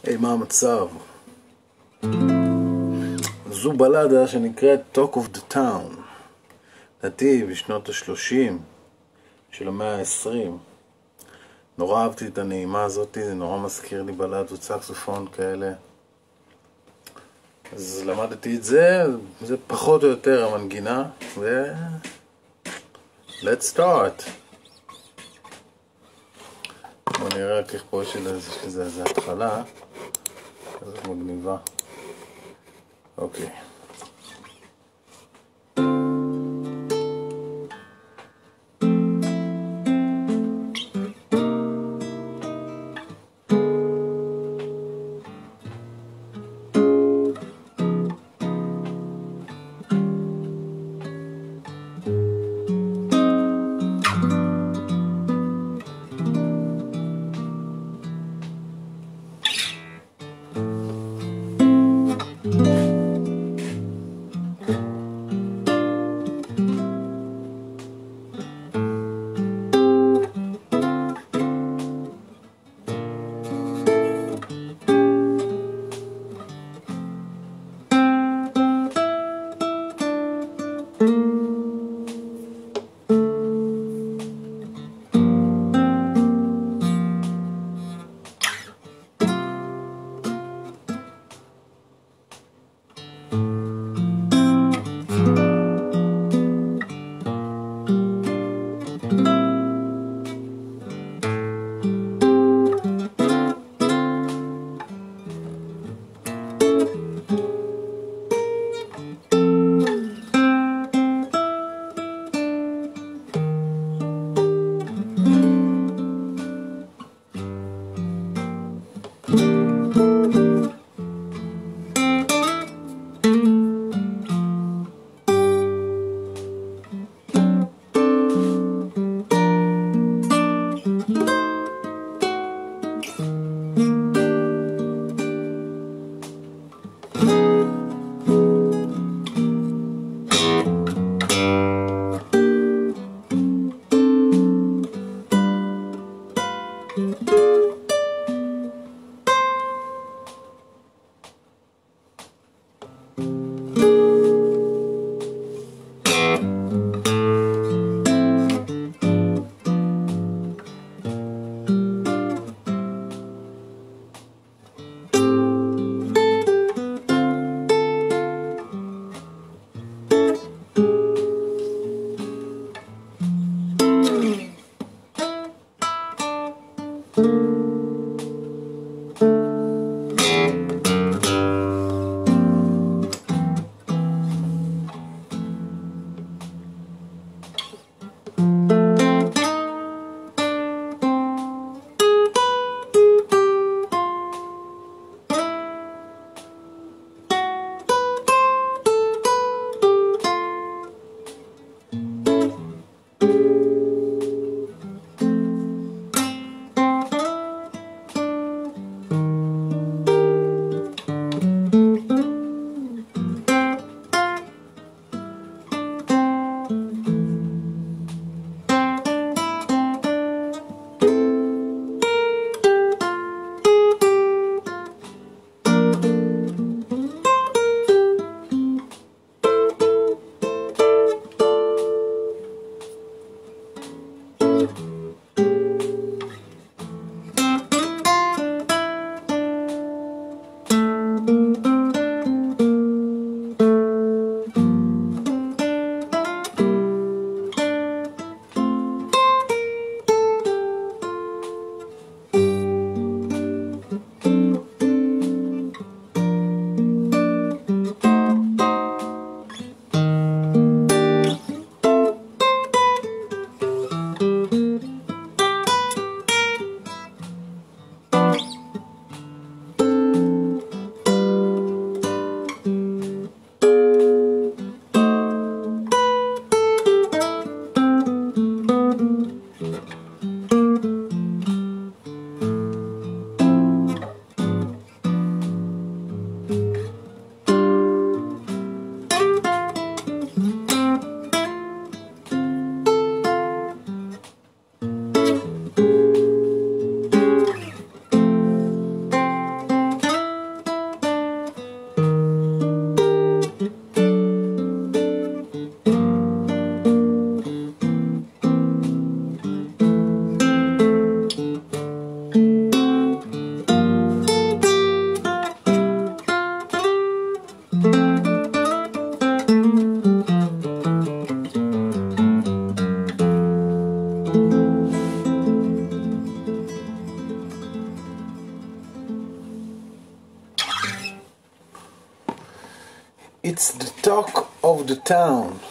היי, מה המצב? זו בלדה שנקראת Talk of the Town. לדעתי בשנות ה-30 של המאה ה-20. נורא אהבתי את הנעימה הזאת, זה נורא מזכיר לי בלדות סקסופון כאלה. אז למדתי את זה, זה פחות או יותר המנגינה, ו... let's start. בוא נראה רק איך פה יש לזה התחלה. כזאת מגניבה. אוקיי. It's the talk of the town.